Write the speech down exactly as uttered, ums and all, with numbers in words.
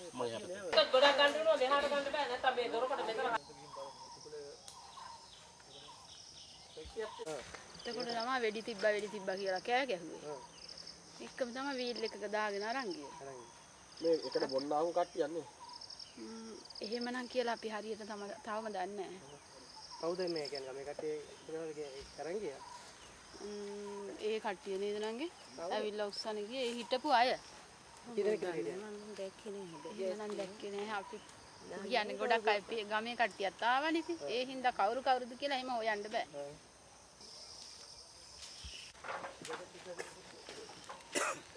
මම එහාට. ගොඩක් ගන්න උනවා මෙහාට ගන්න බෑ නැත්නම් මේ දොරකට මෙතන. එතකොට තමයි වෙඩි තිබ්බා වෙඩි තිබ්බා කියලා කෑ ගැහුවේ. එක්කම තමයි වීල් එකක දාගෙන අරන් ගියේ. මේ එකට බොන්න ආවු කට්ටියන්නේ. ම්ම් එහෙමනම් කියලා අපි හරියට තම තවම දන්නේ නැහැ. කවුද මේ කියන්නේ මේ කට්ටිය ඉතනවල අරන් ගියා? ම්ම් ඒ කට්ටිය නේද නංගේ? ඇවිල්ලා උස්සන ගියේ ඒ හිටපු අය. කීදෙනෙක් හිටියද? මම දැක්කේ නෑ. එහෙමනම් දැක්කේ නෑ අපි. කියන්නේ ගොඩක් අය ගමේ කට්ටියත් ආවනේ ඉතින්. ඒ හින්දා කවුරු කවුරුද කියලා එහෙම හොයන්න බෑ.